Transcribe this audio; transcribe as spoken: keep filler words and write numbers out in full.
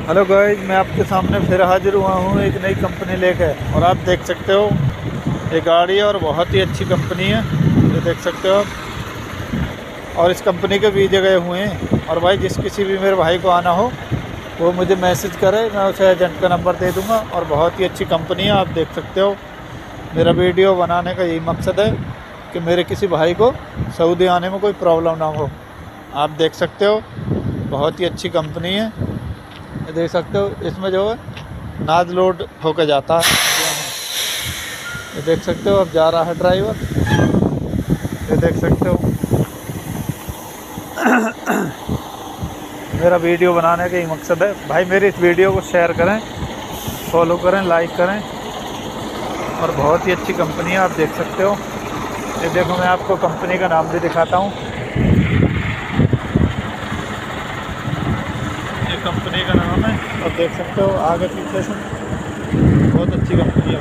Hello guys, मैं आपके सामने फिर हाजिर हुआ हूँ एक नई कंपनी लेकर। और आप देख सकते हो ये गाड़ी है और बहुत ही अच्छी कंपनी है, ये देख सकते हो आप। और इस कंपनी के वीडियो गए हुए हैं। और भाई जिस किसी भी मेरे भाई को आना हो वो मुझे मैसेज करे, मैं उसे एजेंट का नंबर दे दूँगा। और बहुत ही अच्छी कंपनी है, आप देख सकते हो। मेरा वीडियो बनाने का यही मकसद है कि मेरे किसी भाई को सऊदी आने में कोई प्रॉब्लम ना हो। आप देख सकते हो बहुत ही अच्छी कंपनी है, ये देख सकते हो। इसमें जो है नाद लोड होकर जाता है, ये देख सकते हो। अब जा रहा है ड्राइवर, ये देख सकते हो। मेरा वीडियो बनाने का ही मकसद है भाई, मेरी इस वीडियो को शेयर करें, फॉलो करें, लाइक करें। और बहुत ही अच्छी कंपनी है, आप देख सकते हो। ये देखो, मैं आपको कंपनी का नाम भी दिखाता हूँ। ये कंपनी का नाम है, और देख सकते हो आगे पीछे से बहुत अच्छी कंपनी है।